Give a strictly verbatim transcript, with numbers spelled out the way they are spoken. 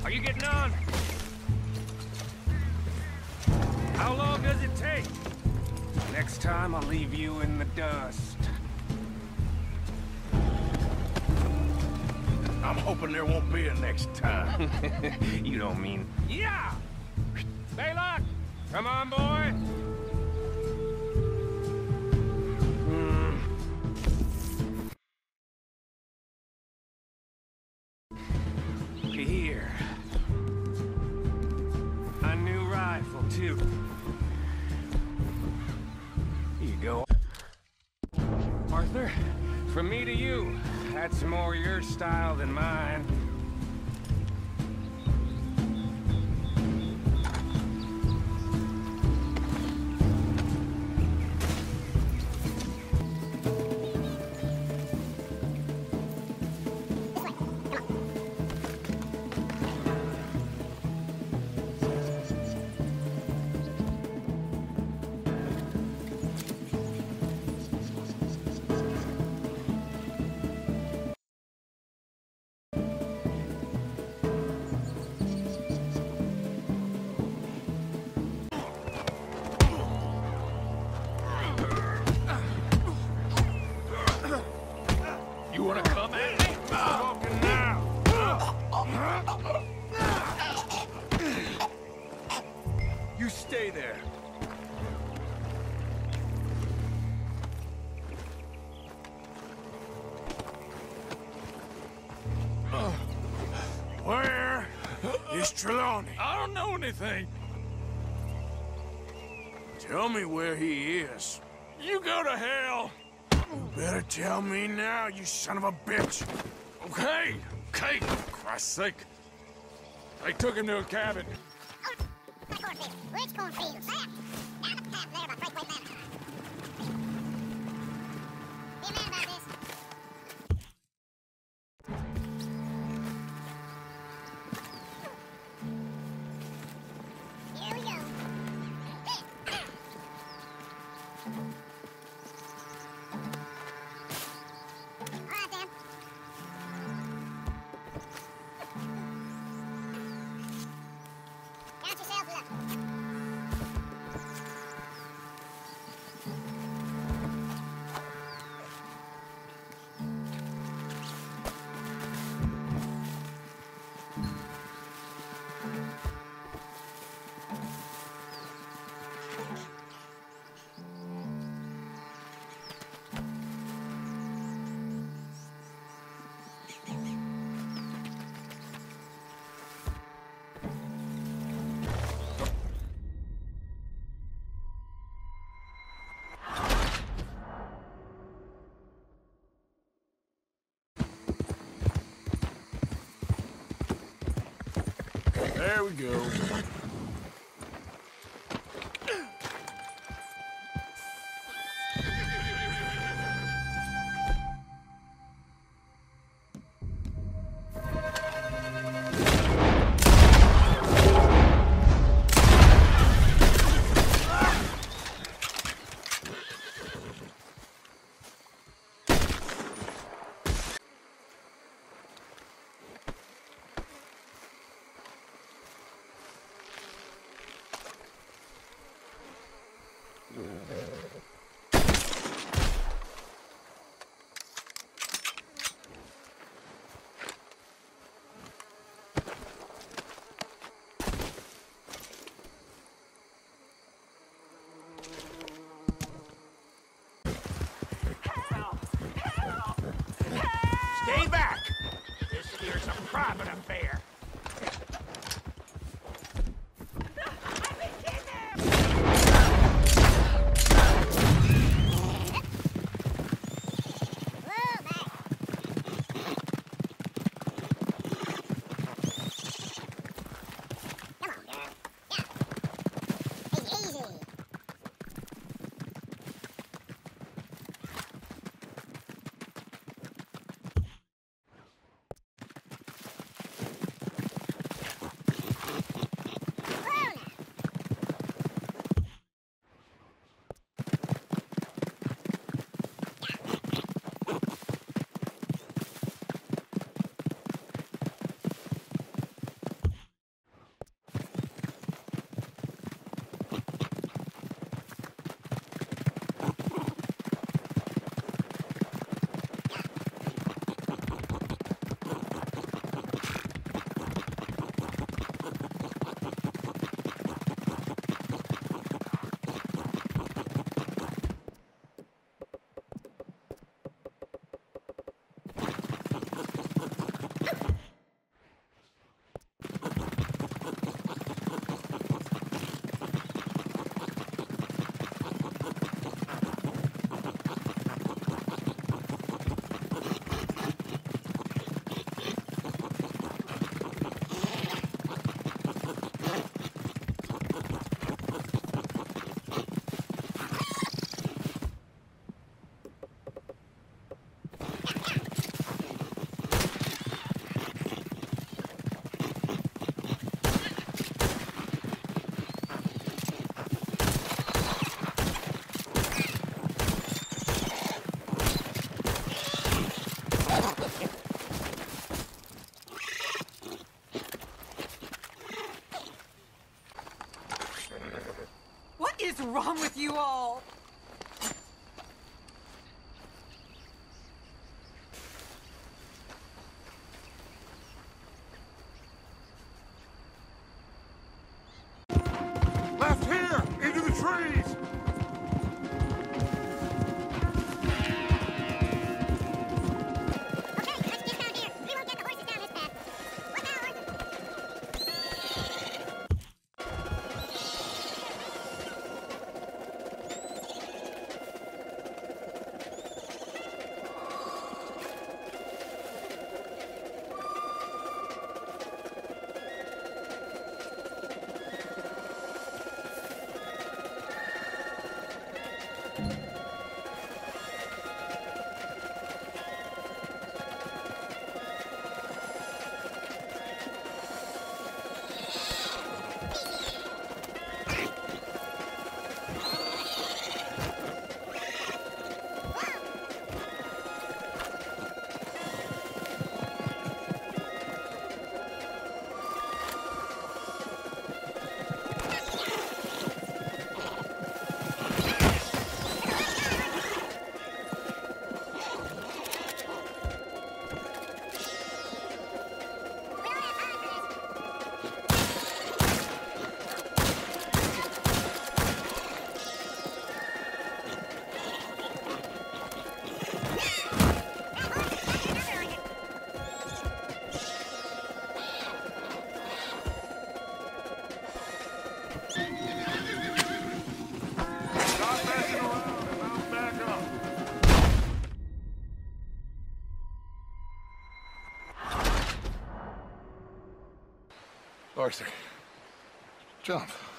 Are you getting on? How long does it take? Next time, I'll leave you in the dust. I'm hoping there won't be a next time. You don't mean... Yeah! Baylock! Come on, boy! Hmm. Here. A new rifle, too. Here you go. Arthur, from me to you. That's more your style than mine. You wanna come at me? Smoking now. You stay there. Where is Trelawney? I don't know anything. Tell me where he is. You go to hell. You better tell me now, you son of a bitch. Okay, okay, for Christ's sake. They took him to a cabin. Which cornfield? That. Down the path there by Breakaway Manor. Be a man about this. Here we go. All right, then. Count yourselves lucky. There we go. Stay back! This here's a private affair. Whoa, back. Come on, girl. Yeah. Easy, easy. wrong with you all? Left here! Into the trees! Okay, let's get down here. We won't get the horses down this path. Look out, horses! Stop messing around and mount back up. Arthur, jump.